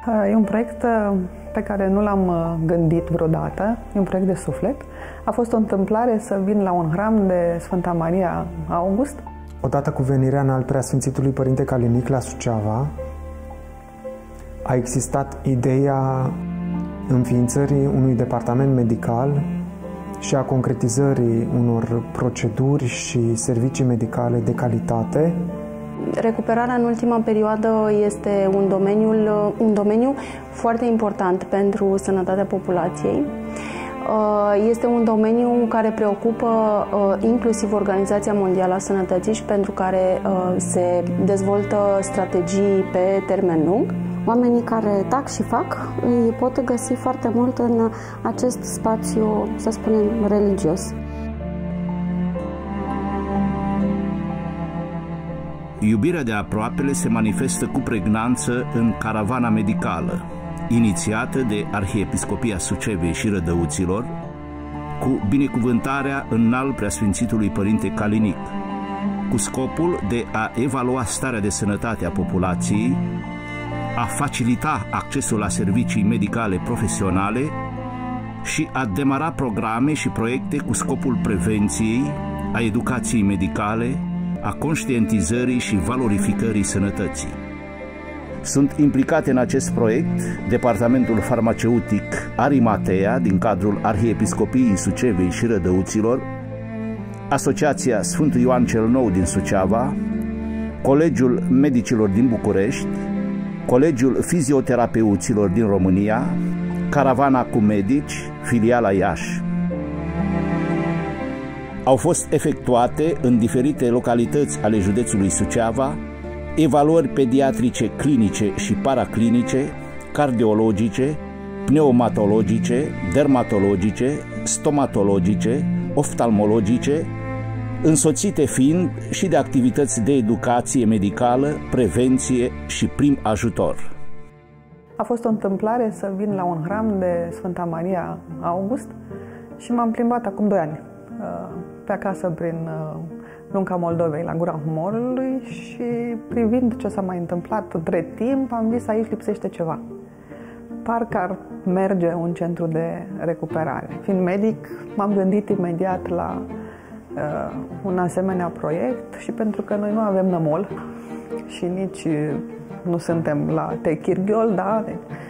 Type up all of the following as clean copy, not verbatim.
E un proiect pe care nu l-am gândit vreodată, e un proiect de suflet. A fost o întâmplare să vin la un hram de Sfânta Maria August. Odată cu venirea în al Preasfințitului Părinte Calinic la Suceava, a existat ideea înființării unui departament medical și a concretizării unor proceduri și servicii medicale de calitate. Recuperarea în ultima perioadă este un domeniu foarte important pentru sănătatea populației. Este un domeniu care preocupă inclusiv Organizația Mondială a Sănătății și pentru care se dezvoltă strategii pe termen lung. Oamenii care tac și fac îi pot găsi foarte mult în acest spațiu, să spunem, religios. Iubirea de aproapele se manifestă cu pregnanță în caravana medicală, inițiată de Arhiepiscopia Suceavei și Rădăuților, cu binecuvântarea înalt Preasfințitului Părinte Calinic, cu scopul de a evalua starea de sănătate a populației, a facilita accesul la servicii medicale profesionale și a demara programe și proiecte cu scopul prevenției, a educației medicale, a conștientizării și valorificării sănătății. Sunt implicate în acest proiect Departamentul Farmaceutic Arimatea din cadrul Arhiepiscopiei Suceavei și Rădăuților, Asociația Sfântul Ioan cel Nou din Suceava, Colegiul Medicilor din București, Colegiul Fizioterapeuților din România, Caravana cu Medici, filiala Iași. Au fost efectuate în diferite localități ale județului Suceava evaluări pediatrice clinice și paraclinice, cardiologice, pneumatologice, dermatologice, stomatologice, oftalmologice, însoțite fiind și de activități de educație medicală, prevenție și prim ajutor. A fost o întâmplare să vin la un hram de Sfânta Maria August și m-am plimbat acum 2 ani pe acasă prin Lunca Moldovei, la Gura Humorului, și privind ce s-a mai întâmplat între timp, am zis aici lipsește ceva. Parcă ar merge un centru de recuperare. Fiind medic, m-am gândit imediat la un asemenea proiect și pentru că noi nu avem nămol și nici nu suntem la Techirghiol, da?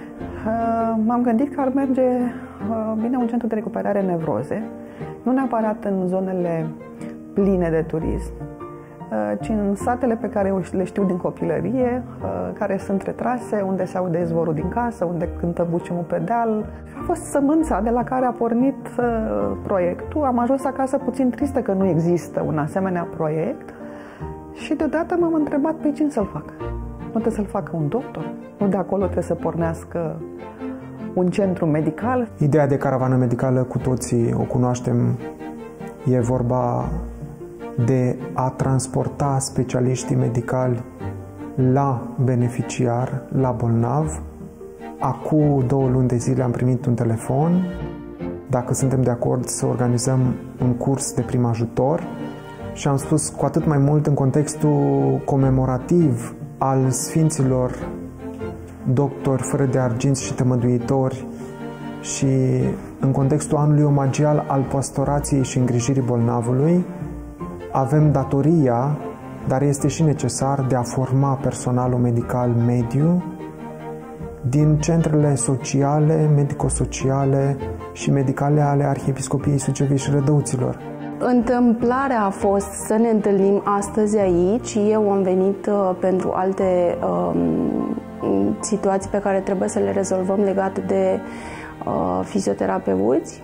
M-am gândit că ar merge bine un centru de recuperare nevroze, nu neapărat în zonele pline de turism, ci în satele pe care le știu din copilărie, care sunt retrase, unde se aude zvorul din casă, unde cântă buciumul pe deal. A fost sămânța de la care a pornit proiectul. Am ajuns acasă puțin tristă că nu există un asemenea proiect și deodată m-am întrebat pe cine să-l facă. Nu trebuie să-l facă un doctor? Nu de acolo trebuie să pornească un centru medical? Ideea de caravană medicală cu toții o cunoaștem. E vorba de a transporta specialiștii medicali la beneficiar, la bolnav. Acum 2 luni de zile am primit un telefon dacă suntem de acord să organizăm un curs de prim ajutor și am spus cu atât mai mult în contextul comemorativ al sfinților doctori fără de arginți și tămăduitori și în contextul anului omagial al pastorației și îngrijirii bolnavului, avem datoria, dar este și necesar, de a forma personalul medical mediu din centrele sociale, medico-sociale și medicale ale Arhiepiscopiei Suceavei și Rădăuților. Întâmplarea a fost să ne întâlnim astăzi aici. Eu am venit pentru alte situații pe care trebuie să le rezolvăm legate de fizioterapeuți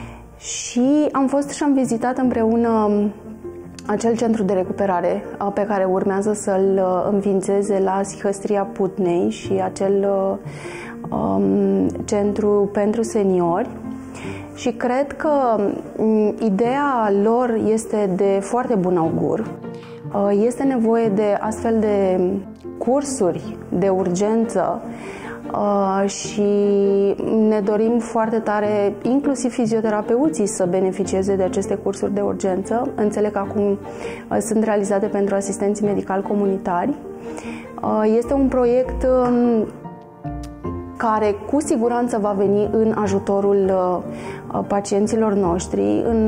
și am fost și am vizitat împreună acel centru de recuperare pe care urmează să-l înființeze la Sihăstria Putnei și acel centru pentru seniori. Și cred că ideea lor este de foarte bun augur. Este nevoie de astfel de cursuri de urgență și ne dorim foarte tare, inclusiv fizioterapeuții, să beneficieze de aceste cursuri de urgență. Înțeleg că acum sunt realizate pentru asistenții medicali comunitari. Este un proiect care cu siguranță va veni în ajutorul pacienților noștri, în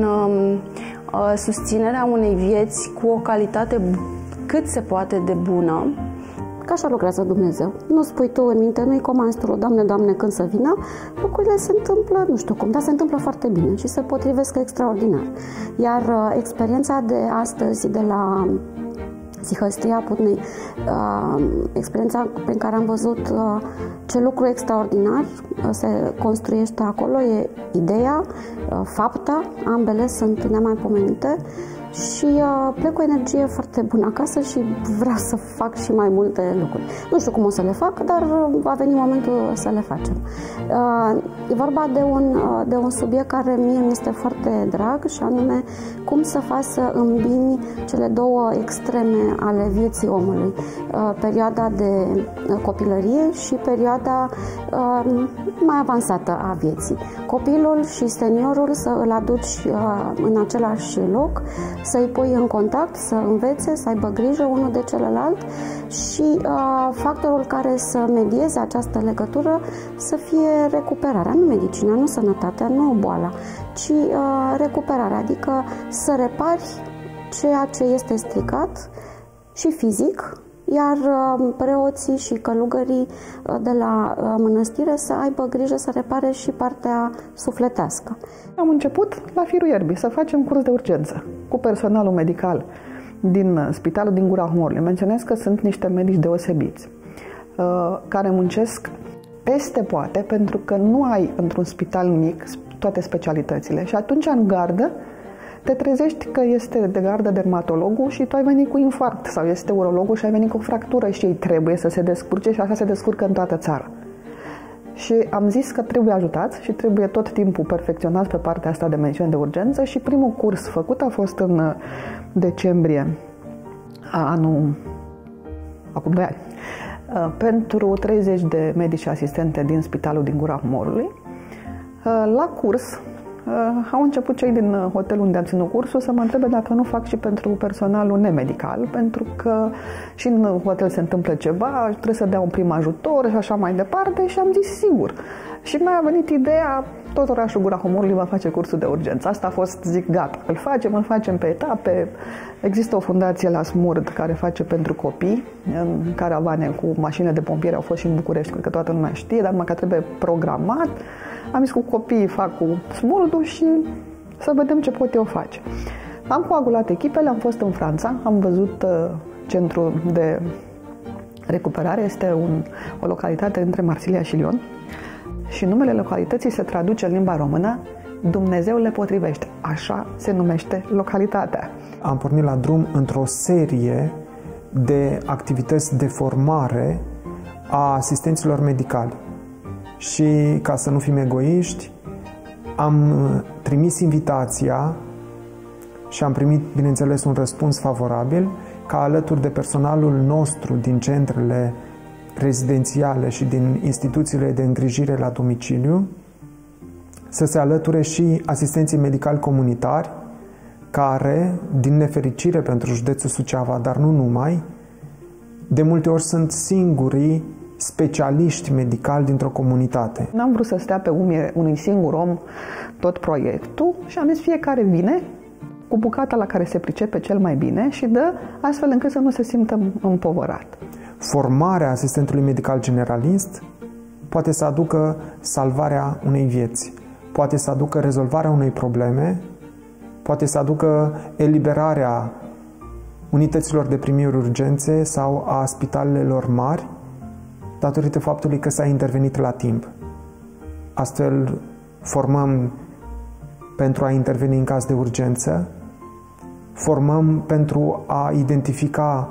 susținerea unei vieți cu o calitate cât se poate de bună. Că așa lucrează Dumnezeu. Nu spui tu în minte, nu-i comanzi tu, Doamne, Doamne, când să vină, lucrurile se întâmplă, nu știu cum, dar se întâmplă foarte bine și se potrivesc extraordinar. Iar experiența de astăzi de la Sihăstria Putnei, experiența prin care am văzut ce lucru extraordinar se construiește acolo, e ideea, fapta, ambele sunt nemaipomenite și plec cu energie foarte bună acasă și vreau să fac și mai multe lucruri. Nu știu cum o să le fac, dar va veni momentul să le facem. E vorba de un subiect care mie mi este foarte drag și anume cum să faci să îmbini cele două extreme ale vieții omului. Perioada de copilărie și perioada mai avansată a vieții. Copilul și seniorul să îl aduci în același loc, să-i pui în contact, să învețe, să aibă grijă unul de celălalt și factorul care să medieze această legătură să fie recuperarea, nu medicina, nu sănătatea, nu boala, ci recuperarea, adică să repari ceea ce este stricat și fizic, iar preoții și călugării de la mănăstire să aibă grijă să repare și partea sufletească. Am început la firul ierbii să facem curs de urgență cu personalul medical din Spitalul din Gura Humorului. Menționez că sunt niște medici deosebiți care muncesc peste poate, pentru că nu ai într-un spital mic toate specialitățile și atunci în gardă te trezești că este de gardă dermatologul și tu ai venit cu infarct sau este urologul și ai venit cu o fractură și ei trebuie să se descurce și așa se descurcă în toată țara. Și am zis că trebuie ajutați și trebuie tot timpul perfecționați pe partea asta de mențiuni de urgență și primul curs făcut a fost în decembrie acum 2 ani, pentru 30 de medici și asistente din Spitalul din Gura Humorului. La curs au început cei din hotelul unde am ținut cursul să mă întrebe dacă nu fac și pentru personalul nemedical, pentru că și în hotel se întâmplă ceva, trebuie să dea un prim ajutor și așa mai departe și am zis sigur. Și mi-a venit ideea, tot orașul Gura Humorului va face cursul de urgență. Asta a fost, zic, gata, îl facem pe etape. Există o fundație la Smurd care face pentru copii, în caravane cu mașinile de pompieri, au fost și în București, cred că toată lumea știe, dar numai că trebuie programat. Am zis cu copiii fac cu Smurdul și să vedem ce pot eu face. Am coagulat echipele, am fost în Franța, am văzut centrul de recuperare, este o localitate între Marsilia și Lyon și numele localității se traduce în limba română Dumnezeu le potrivește. Așa se numește localitatea. Am pornit la drum într-o serie de activități de formare a asistenților medicali. Și, ca să nu fim egoiști, am trimis invitația și am primit, bineînțeles, un răspuns favorabil ca alături de personalul nostru din centrele rezidențiale și din instituțiile de îngrijire la domiciliu să se alăture și asistenții medicali comunitari care, din nefericire pentru județul Suceava, dar nu numai, de multe ori sunt singurii specialiști medicali dintr-o comunitate. N-am vrut să stea pe umeri unui singur om tot proiectul și am zis fiecare vine cu bucata la care se pricepe cel mai bine și dă astfel încât să nu se simtă împovărat. Formarea asistentului medical generalist poate să aducă salvarea unei vieți, poate să aducă rezolvarea unei probleme, poate să aducă eliberarea unităților de primiri urgențe sau a spitalelor mari, datorită faptului că s-a intervenit la timp. Astfel, formăm pentru a interveni în caz de urgență, formăm pentru a identifica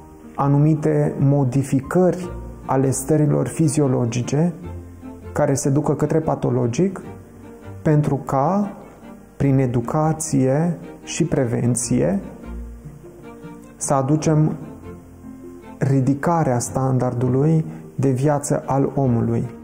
anumite modificări ale stărilor fiziologice care se ducă către patologic, pentru ca, prin educație și prevenție, să aducem ridicarea standardului de viață al omului.